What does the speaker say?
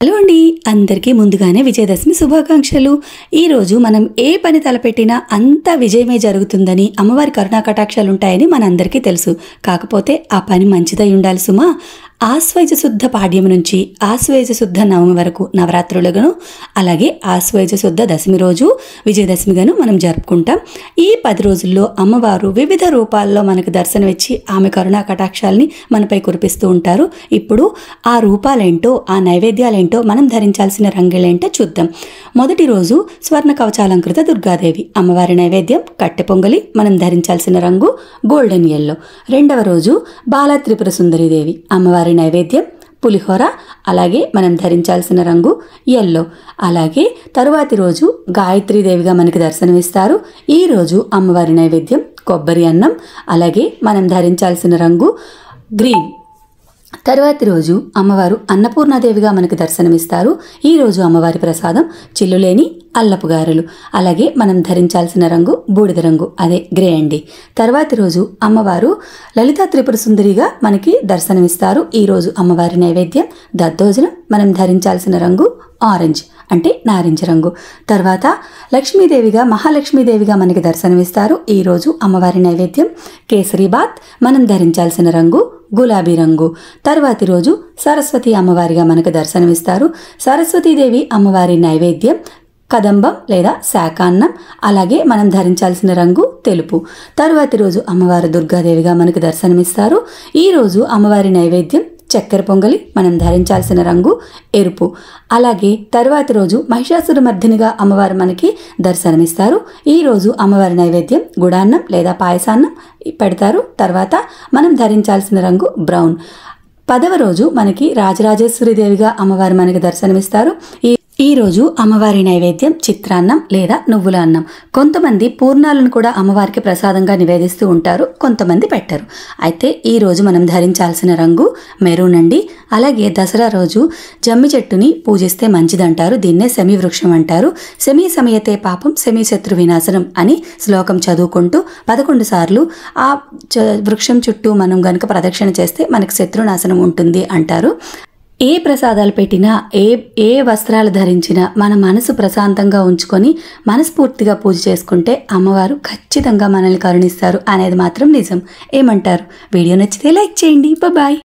Hello అండి, అందరికీ ముందుగానే విజయదశమి శుభాకాంక్షలు. ఈరోజు మనం ఏ పని తలపెట్టినా అంతా విజయమే జరుగుతుందని, అమ్మవారి కరుణా కటాక్షాలు ఉంటాయని మనందరికీ తెలుసు. కాకపోతే ఆ పని మంచిదై ఉండాలి సుమా. ఆశ్వయుజ శుద్ధ పాడ్యం నుంచి ఆశ్వయుజ శుద్ధ నవమి వరకు నవరాత్రులుగాను, అలాగే ఆశ్వయుజ శుద్ధ దశమి రోజు విజయదశమిగాను మనం జరుపుకుంటాం. ఈ 10 రోజుల్లో అమ్మవారు వివిధ రూపాల్లో మనకు దర్శనమిచ్చి ఆమె కరుణా కటాక్షాలని మనపై కురిపిస్తూ ఉంటారు. ఇప్పుడు ఆ రూపాలేంటో, ఆ నైవేద్యాలేంటో, మనం ధరించాల్సిన రంగులేంటో చూద్దాం. మొదటి రోజు స్వర్ణ కవచాలంకృత దుర్గాదేవి అమ్మవారి నైవేద్యం కట్టె పొంగలి, మనం ధరించాల్సిన రంగు గోల్డెన్ ఎల్లో. రెండవ రోజు బాలా త్రిపుర సుందరీదేవి అమ్మవారి నైవేద్యం పులిహోర, అలాగే మనం ధరించాల్సిన రంగు ఎల్లో. అలాగే తరువాతి రోజు గాయత్రీదేవిగా మనకి దర్శనమిస్తారు. ఈ రోజు అమ్మవారి నైవేద్యం కొబ్బరి అన్నం, అలాగే మనం ధరించాల్సిన రంగు గ్రీన్. తరువాతి రోజు అమ్మవారు అన్నపూర్ణాదేవిగా మనకు దర్శనమిస్తారు. ఈరోజు అమ్మవారి ప్రసాదం చిల్లులేని అల్లపు గారెలు, అలాగే మనం ధరించాల్సిన రంగు బూడిద రంగు, అదే గ్రే అండి. తర్వాతి రోజు అమ్మవారు లలితా త్రిపుర సుందరిగా మనకి దర్శనమిస్తారు. ఈరోజు అమ్మవారి నైవేద్యం దద్దోజనం, మనం ధరించాల్సిన రంగు ఆరెంజ్ అంటే నారింజ రంగు. తర్వాత లక్ష్మీదేవిగా మహాలక్ష్మీదేవిగా మనకి దర్శనమిస్తారు. ఈరోజు అమ్మవారి నైవేద్యం కేసరీబాత్, మనం ధరించాల్సిన రంగు గులాబీ రంగు. తర్వాతి రోజు సరస్వతి అమ్మవారిగా మనకు దర్శనమిస్తారు. సరస్వతీదేవి అమ్మవారి నైవేద్యం కదంబం లేదా శాకాన్నం, అలాగే మనం ధరించాల్సిన రంగు తెలుపు. తరువాతి రోజు అమ్మవారు దుర్గాదేవిగా మనకు దర్శనమిస్తారు. ఈరోజు అమ్మవారి నైవేద్యం చక్కెర పొంగలి, మనం ధరించాల్సిన రంగు ఎరుపు. అలాగే తరువాతి రోజు మహిషాసురమర్దినిగా అమ్మవారు మనకి దర్శనమిస్తారు. ఈరోజు అమ్మవారి నైవేద్యం గుడాన్నం లేదా పాయసాన్నం పెడతారు. తర్వాత మనం ధరించాల్సిన రంగు బ్రౌన్. 10వ రోజు మనకి రాజరాజేశ్వరి దేవిగా అమ్మవారు మనకి దర్శనమిస్తారు. ఈరోజు అమ్మవారి నైవేద్యం చిత్రాన్నం లేదా నువ్వుల అన్నం. కొంతమంది పూర్ణాలను కూడా అమ్మవారికి ప్రసాదంగా నివేదిస్తూ ఉంటారు, కొంతమంది పెట్టరు. అయితే ఈరోజు మనం ధరించాల్సిన రంగు మెరూన్ అండి. అలాగే దసరా రోజు జమ్మి చెట్టుని పూజిస్తే మంచిదంటారు. దీన్నే శమీ వృక్షం అంటారు. శమీ సమయతే పాపం శమీ శత్రు వినాశనం అని శ్లోకం చదువుకుంటూ 11 సార్లు ఆ వృక్షం చుట్టూ మనం గనుక ప్రదక్షిణ చేస్తే మనకి శత్రునాశనం ఉంటుంది అంటారు. ఏ ప్రసాదాలు పెట్టినా, ఏ వస్త్రాలు ధరించినా మన మనసు ప్రశాంతంగా ఉంచుకొని మనస్ఫూర్తిగా పూజ చేసుకుంటే అమ్మవారు ఖచ్చితంగా మనల్ని కరుణిస్తారు అనేది మాత్రం నిజం. ఏమంటారు? వీడియో నచ్చితే లైక్ చేయండి. బాయ్.